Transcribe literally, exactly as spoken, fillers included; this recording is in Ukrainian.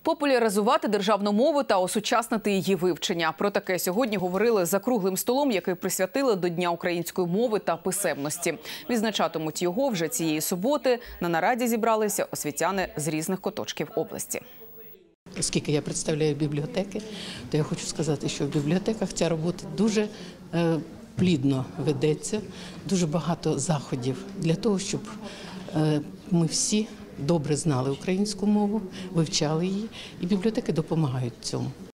Популяризувати державну мову та осучаснити її вивчення. Про таке сьогодні говорили за круглим столом, який присвятили до Дня української мови та писемності. Відзначатимуть його вже цієї суботи. На нараді зібралися освітяни з різних куточків області. Оскільки я представляю бібліотеки, то я хочу сказати, що в бібліотеках ця робота дуже е, плідно ведеться, дуже багато заходів для того, щоб е, ми всі добре знали українську мову, вивчали її, і бібліотеки допомагають цьому.